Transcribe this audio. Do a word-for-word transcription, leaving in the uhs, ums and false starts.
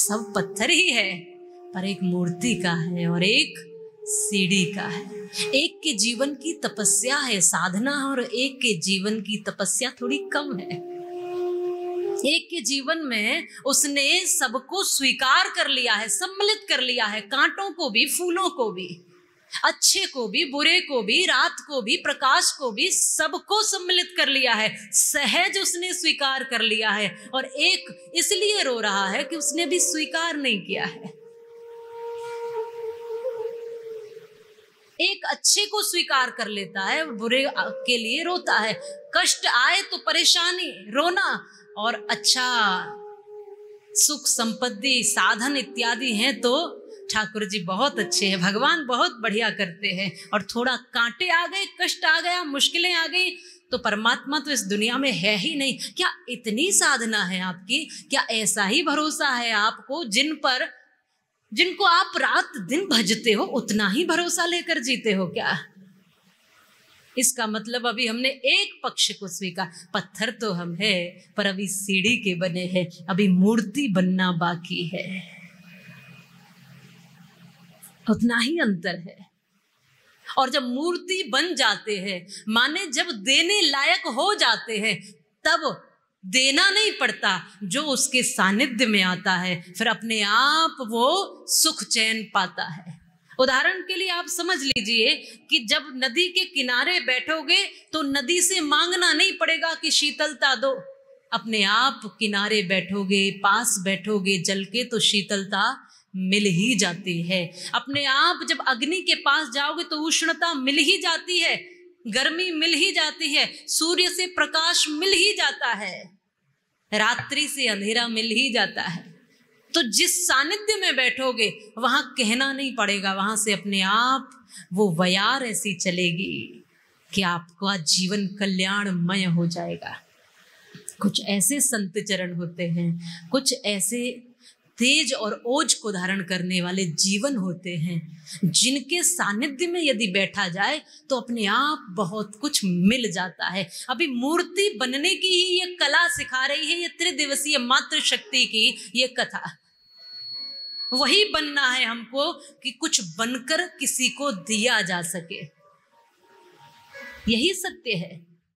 सब पत्थर ही है, पर एक मूर्ति का है और एक सीढ़ी का है। एक के जीवन की तपस्या है साधना, और एक के जीवन की तपस्या थोड़ी कम है। एक के जीवन में उसने सबको स्वीकार कर लिया है, सम्मिलित कर लिया है, कांटों को भी, फूलों को भी, अच्छे को भी, बुरे को भी, रात को भी, प्रकाश को भी, सबको सम्मिलित कर लिया है, सहज उसने स्वीकार कर लिया है। और एक इसलिए रो रहा है कि उसने भी स्वीकार नहीं किया है। एक अच्छे को स्वीकार कर लेता है, बुरे के लिए रोता है। कष्ट आए तो परेशानी, रोना, और अच्छा सुख संपत्ति साधन इत्यादि हैं तो ठाकुर जी बहुत अच्छे हैं, भगवान बहुत बढ़िया करते हैं। और थोड़ा कांटे आ गए, कष्ट आ गया, मुश्किलें आ गई, तो परमात्मा तो इस दुनिया में है ही नहीं। क्या इतनी साधना है आपकी? क्या ऐसा ही भरोसा है आपको जिन पर जिनको आप रात दिन भजते हो, उतना ही भरोसा लेकर जीते हो क्या? इसका मतलब अभी हमने एक पक्ष को स्वीकार, पत्थर तो हम है पर अभी सीढ़ी के बने हैं, अभी मूर्ति बनना बाकी है। उतना ही अंतर है। और जब मूर्ति बन जाते हैं, माने जब देने लायक हो जाते हैं, तब देना नहीं पड़ता, जो उसके सानिध्य में आता है फिर अपने आप वो सुख चैन पाता है। उदाहरण के लिए आप समझ लीजिए कि जब नदी के किनारे बैठोगे तो नदी से मांगना नहीं पड़ेगा कि शीतलता दो, अपने आप किनारे बैठोगे, पास बैठोगे जल के तो शीतलता मिल ही जाती है। अपने आप जब अग्नि के पास जाओगे तो उष्णता मिल ही जाती है, गर्मी मिल ही जाती है, सूर्य से प्रकाश मिल ही जाता है, रात्रि से अंधेरा मिल ही जाता है। तो जिस सानिध्य में बैठोगे वहां कहना नहीं पड़ेगा, वहां से अपने आप वो वयार ऐसी चलेगी कि आपका जीवन कल्याणमय हो जाएगा। कुछ ऐसे संत चरण होते हैं, कुछ ऐसे तेज और ओज को धारण करने वाले जीवन होते हैं, जिनके सानिध्य में यदि बैठा जाए तो अपने आप बहुत कुछ मिल जाता है। अभी मूर्ति बनने की ही ये कला सिखा रही है ये त्रिदिवसीय मातृ शक्ति की ये कथा। वही बनना है हमको कि कुछ बनकर किसी को दिया जा सके, यही सत्य है।